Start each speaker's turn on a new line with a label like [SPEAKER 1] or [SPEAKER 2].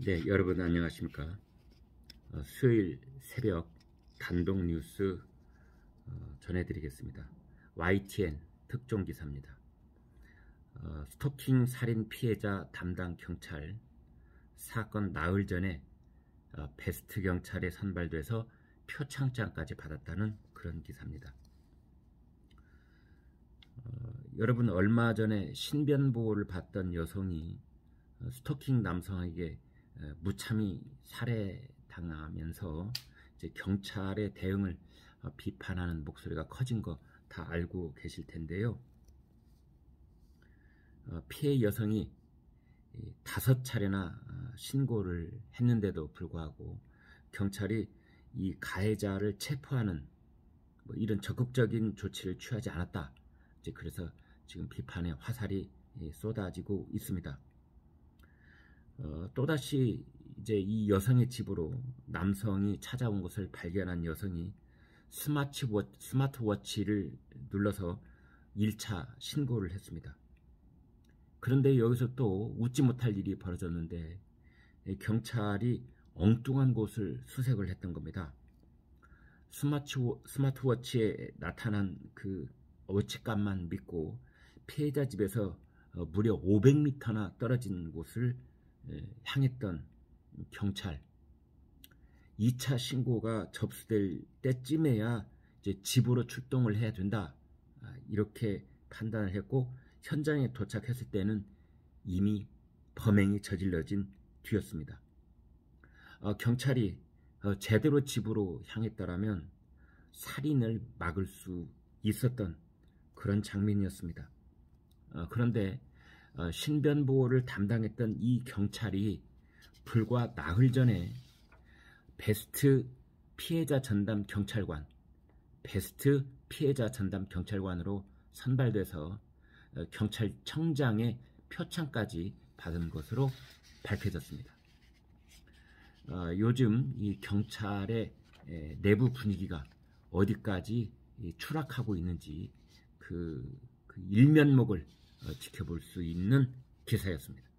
[SPEAKER 1] 네, 여러분 안녕하십니까? 수요일 새벽 단독 뉴스 전해드리겠습니다. YTN 특종 기사입니다. 스토킹 살인 피해자 담당 경찰 사건 나흘 전에 베스트 경찰에 선발돼서 표창장까지 받았다는 그런 기사입니다. 여러분 얼마 전에 신변보호를 받던 여성이 스토킹 남성에게 무참히 살해당하면서 이제 경찰의 대응을 비판하는 목소리가 커진 거 다 알고 계실 텐데요. 피해 여성이 5차례나 신고를 했는데도 불구하고 경찰이 이 가해자를 체포하는 이런 적극적인 조치를 취하지 않았다. 이제 그래서 지금 비판의 화살이 쏟아지고 있습니다. 또다시 이제 이 여성의 집으로 남성이 찾아온 것을 발견한 여성이 스마트워치를 눌러서 1차 신고를 했습니다. 그런데 여기서 또 웃지 못할 일이 벌어졌는데 경찰이 엉뚱한 곳을 수색을 했던 겁니다. 스마트워치에 나타난 그 워치값만 믿고 피해자 집에서 무려 500m나 떨어진 곳을 향했던 경찰. 2차 신고가 접수될 때쯤에야 이제 집으로 출동을 해야 된다. 이렇게 판단을 했고 현장에 도착했을 때는 이미 범행이 저질러진 뒤였습니다. 경찰이 제대로 집으로 향했더라면 살인을 막을 수 있었던 그런 장면이었습니다. 그런데 신변보호를 담당했던 이 경찰이 불과 나흘 전에 베스트 피해자 전담 경찰관으로 선발돼서 경찰청장의 표창까지 받은 것으로 밝혀졌습니다. 요즘 이 경찰의 내부 분위기가 어디까지 추락하고 있는지 그 일면목을 지켜볼 수 있는 기사였습니다.